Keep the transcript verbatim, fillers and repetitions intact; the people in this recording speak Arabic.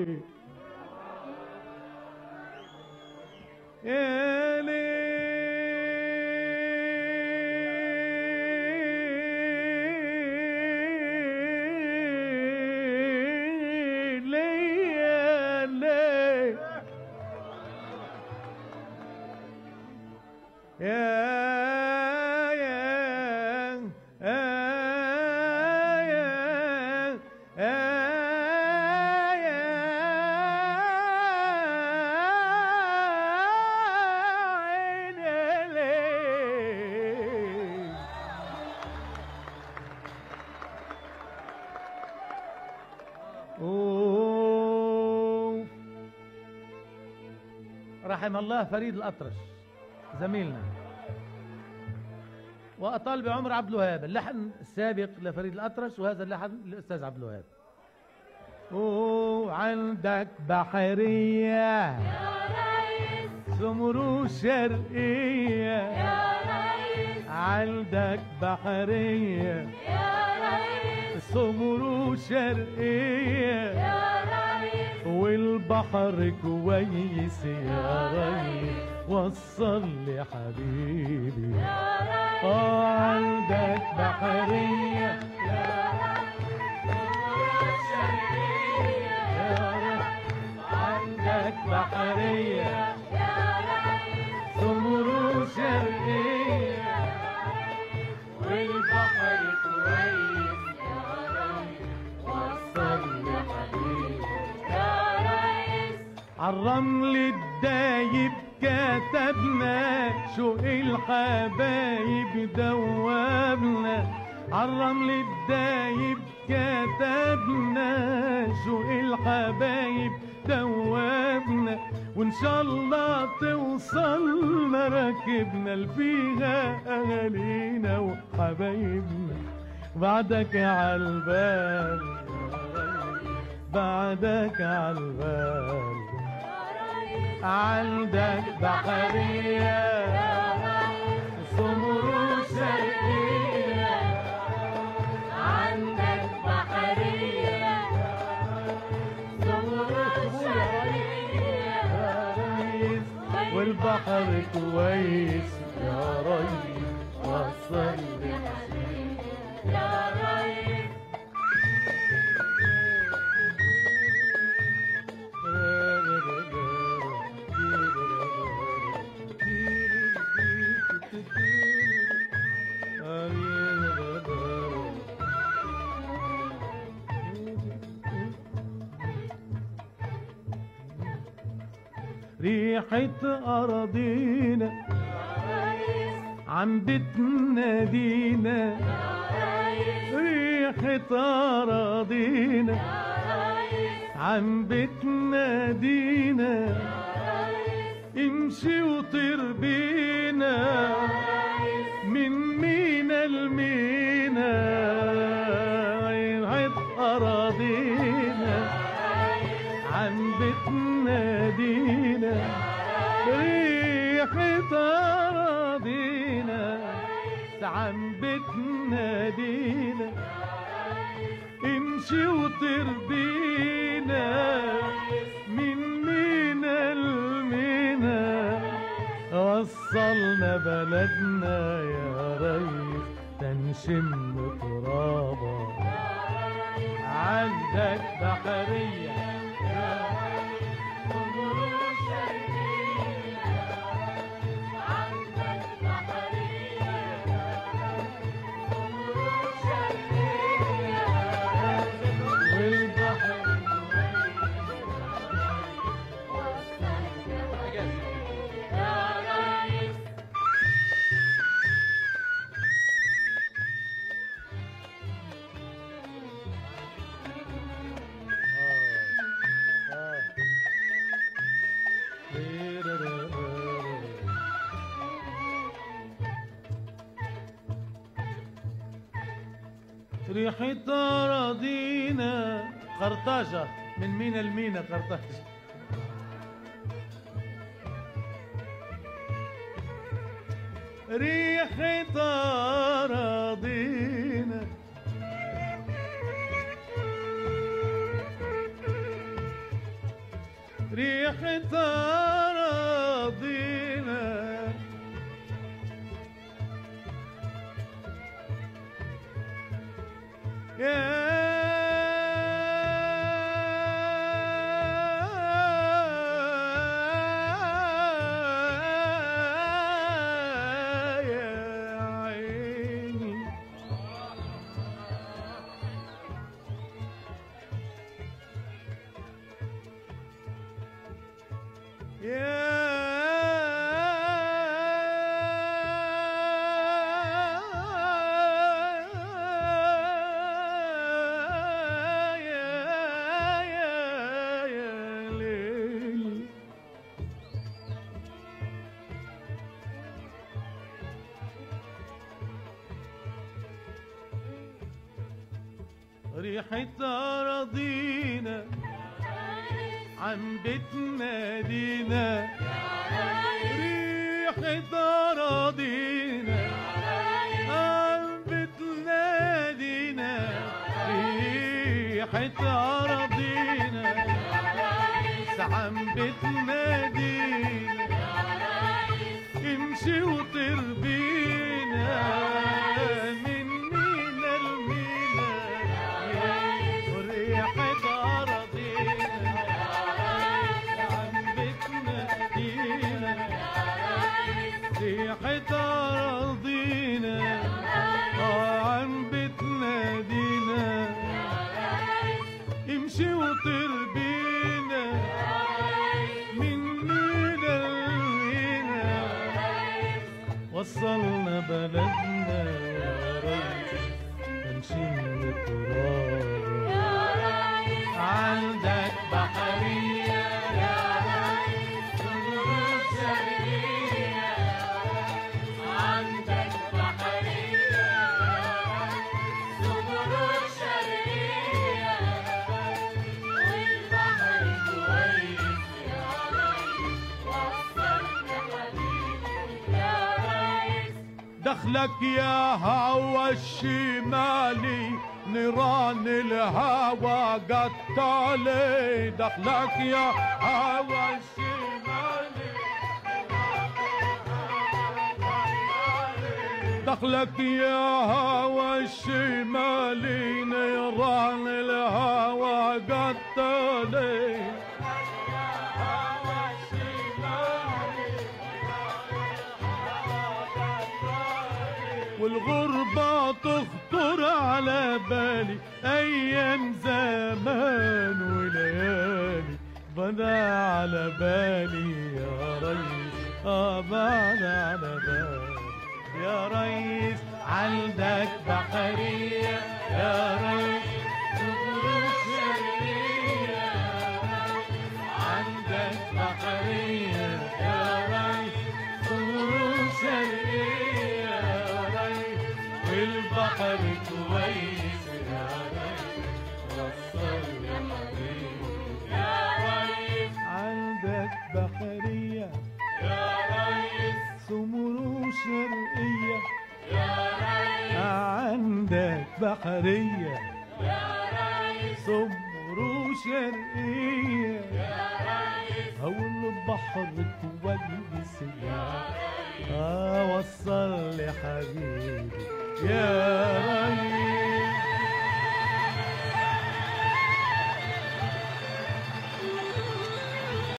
يا ليل يا ليل يا رحم الله فريد الأطرش زميلنا، وأطال بعمر عبد الوهاب. اللحن السابق لفريد الأطرش وهذا اللحن للأستاذ عبد الوهاب. وعندك بحرية يا ريس، سمر شرقية يا ريس، عندك بحرية يا ريس، سمر شرقية يا ريس، والبحر كويس يا ريس، وصل لي حبيبي يا ريس، اه عندك بحرية يا ريس، شرقية يا ريس، عندك بحرية يا ريس، سمر شرقية والبحر كويس يا ريس، وصل لي حبيبي يا ريس. عالرمل الدايب كتبنا شوق الحبايب دوبنا، عالرمل الدايب كتبنا شوق الحبايب دوبنا، وان شاء الله توصلنا ركبنا الفيها اهالينا وحبايبنا. بعدك عالبال بعدك عالبال عندك بحرية سمر شرقية عندك بحرية سمر شرقية والبحر كويس يا ريس، وصل لي يا ريس. ريحة أراضينا عم بتنادينا، ريحة أراضينا عم بتنادينا، امشي وطير بينا من مينا لمينا، ريحة أراضينا عم بتنادينا، ريحة أراضينا عم بتنادينا، امشي وطير بينا من مينا لمينا، وصلنا بلدنا يا ريس تنشم ترابا. عندك بحرية ريحة أراضينا قرطاجة من مينا لمينا قرطاجة. ريحة أراضينا ريحة أراضينا يا ريحة أراضينا عم بتنادينا ريحة أراضينا عم بتنادينا ريحة أراضينا عم بتنادينا امشي وطير بينا من مينا لمينا وريحة أراضينا عم بتنادينا ريحة أراضينا عم بتنادينا امشي وطير بينا من مينا لمينا وصلنا بلدنا يا ريس نشم تراب عندك بحرية يا ريس صدور شرقية عندك بحرية صدور شرقية والبحر كويس يا ريس وصلنا حبيبي يا ريس دخلك يا هوا الشمالي نيران الهوى قتالي دخلك يا هوا الشمالي دخلك يا هوا الشمالي نيران الهوى قتالي والغربة تخطر على بالي أيام زمان وليالي بدا على بالي يا ريس آه بدا على بالي يا ريس عندك بحرية يا ريس صدور شرقية عندك بحرية يا ريس صدور شرقية والبحر كويس يا ريس وصلنا حبيبي يا ريس عندك بحرية يا ريس سمر شرقية يا ريس عندك بحرية يا ريس سمر شرقية يا ريس هو البحر كويس يا ريس آه وصل لي حبيبي يا